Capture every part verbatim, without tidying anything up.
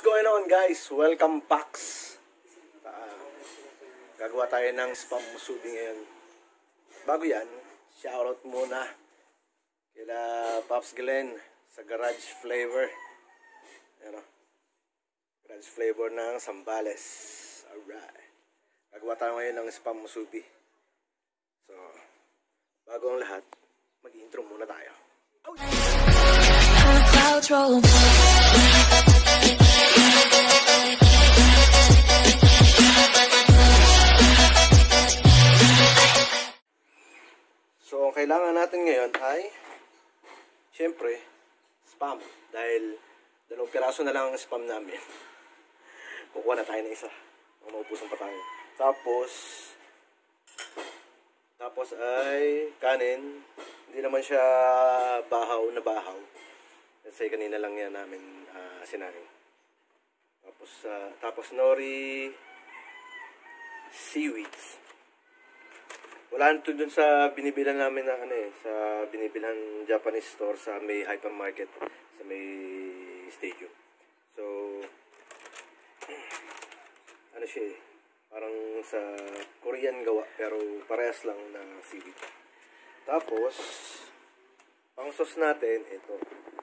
going on, guys? Welcome back. Uh, gagawa tayo ng spam Masubi ngayon. Bago yan, shoutout muna kila Pops Glenn sa Garage Flavor. Ano? Garage Flavor ng Sambales. Alright. Gagawa tayo ngayon ng spam Masubi. So, bago ang lahat, mag-intro muna tayo. Oh, so, ang kailangan natin ngayon ay syempre, spam. Dahil dalawang piraso na lang ang spam namin. Kukuha na tayo na isa. Maupusan pa tayo. Tapos, tapos ay kanin. Hindi naman siya bahaw na bahaw. Kasi kanina lang yan namin uh, sinaing. Tapos, uh, tapos nori seaweeds. Wala nito dun sa binibilan namin na ano eh, sa binibilan Japanese store sa may hypermarket, sa may stadium. So, ano siya eh, parang sa Korean gawa, pero parehas lang na seaweed. Tapos, pang sauce natin, ito.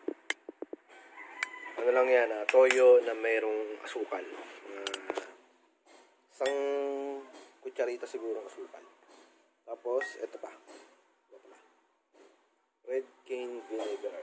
Ano lang yan, ah, toyo na mayroong asukal. Uh, isang kutsarita siguro ng asukal. Tapos, ito pa. Red cane vinegar.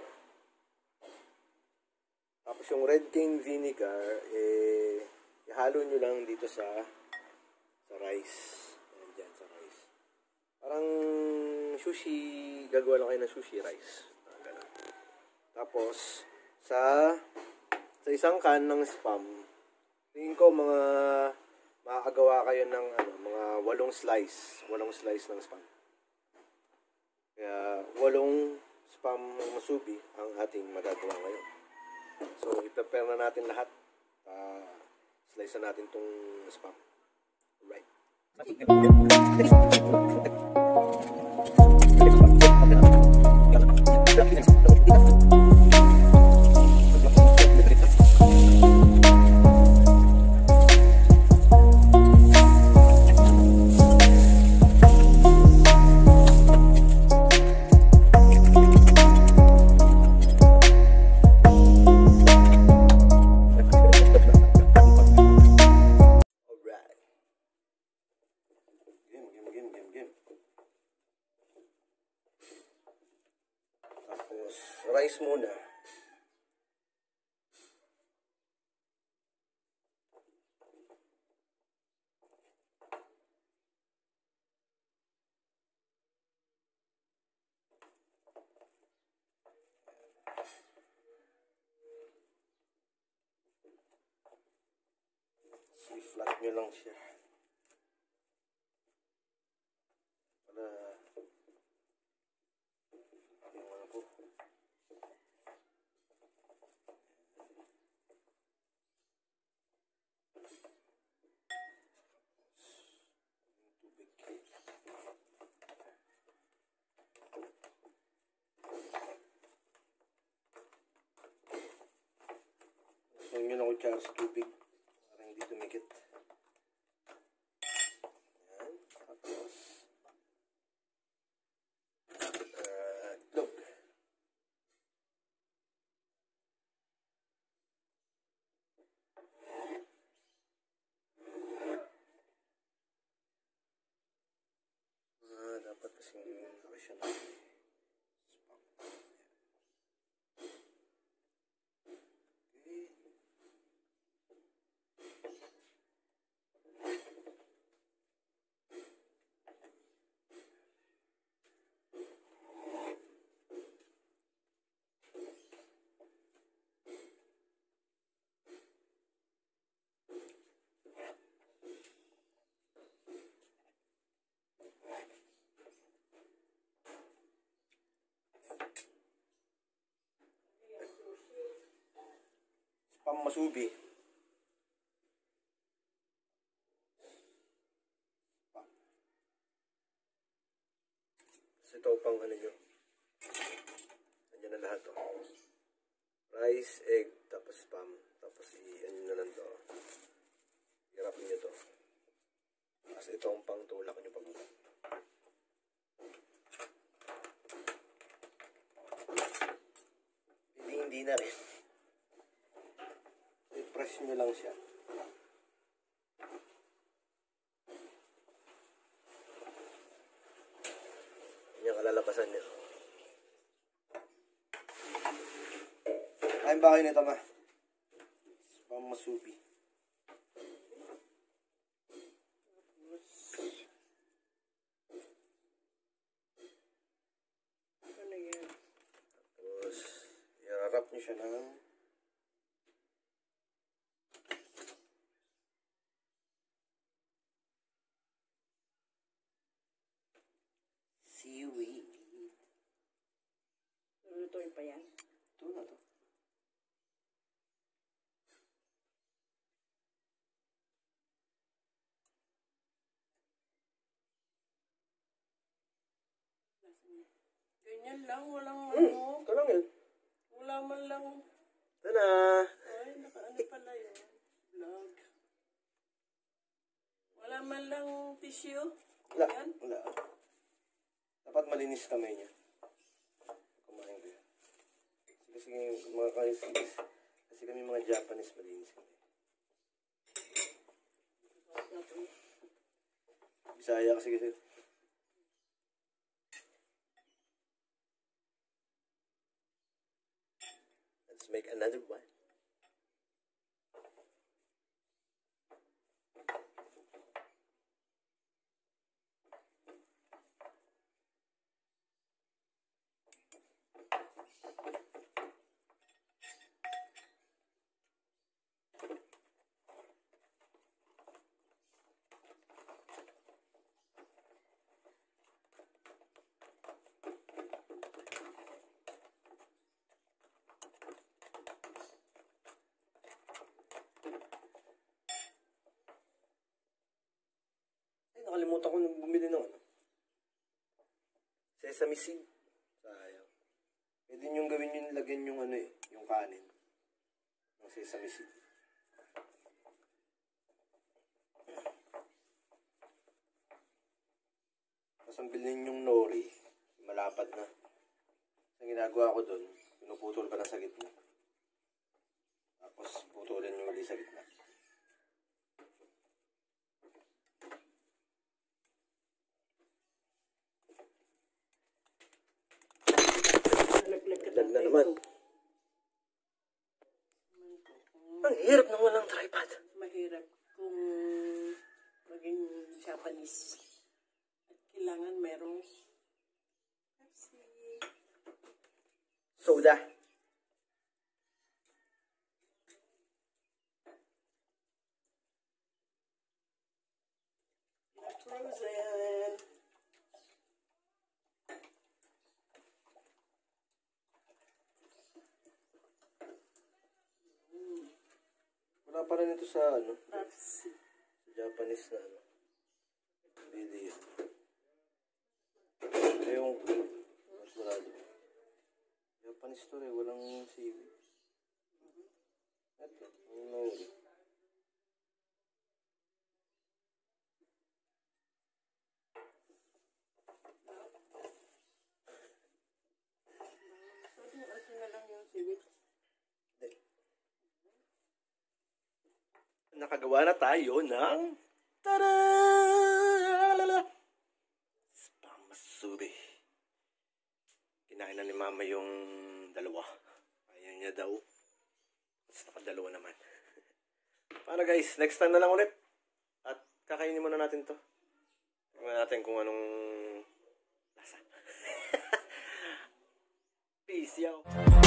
Tapos yung red cane vinegar, eh, ihalo nyo lang dito sa sa rice. Ayan dyan, sa rice. Parang sushi, gagawa lang kayo ng sushi rice. Ganun. Tapos, sa sa isang can ng spam, tingin ko mga makakagawa kayo ng ano, mga walong slice, walong slice ng spam. Kaya walong spam Masubi ang ating magagawa ngayon. So, i-prepare na natin lahat. Uh, slice na natin tong spam. Right. Rice muna. I-flat nyo lang siya. Para yung ano po. So, yun ako tsara sa tubig para hindi tumikit. Ayan. Tapos, uh, itlog. Ah, dapat kasing laki siya na. Spam Masubi. So, ito pang ano nyo. Nandiyan na lahat. Oh. Rice, egg, tapos spam. Tapos i-ano na ito ang pangtulak nyo pag hindi, hindi na rin. I-press nyo lang siya. Yan yung kalalabasan nyo. Kain ba kayo nito, ma? Spam Masubi. Ano yan? Tapos, i-wrap nyo siya ng seaweed. Lulutuin pa yan? Ito na to. Ganyan lang, walang Hmm, ano. ito lang yun. Wala man lang. Ito na. Ay, naka-ano pala yun. Vlog. Wala man lang tissue. Wala. Yan. Wala. Dapat malinis kamay niya. Kumain ko yan. Kasi, kasi mga kasi, kasi kami mga Japanese malinis kami. Bisaya kasi kasi. Let's make another one. Nakalimutan ko nung bumili ng ano. Sesame seed. Sayang. Pwede nyo gawin yung lagyan yung ano eh. Yung kanin. Ng sesame seed. Tapos ang bilhin yung nori. Malapad na. Ang ginagawa ko dun. Pinuputol pa na sa gitna. Tapos putulin nyo ulit sa gitna. Lag na naman. Ang hirap ng walang tripod. Mahirap kung maging Japanese. At kailangan merong kasi Soda. frozen. Wala pa rin ito sa ano. Pepsi. Sa Japanese na ano. Video. Ito yung mas marado. Japanese to eh. Walang seaweed. Ito. Ang nori. Pwede ito na lang yung seaweed. Nakagawa na tayo ng tada! Spam Masubi. Kinain na ni mama yung dalawa. Ayaw niya daw. Mas nakadalawa naman. Para guys, next time na lang ulit. At kakainin muna natin to. Tingnan natin kung anong lasa. Peace, yo!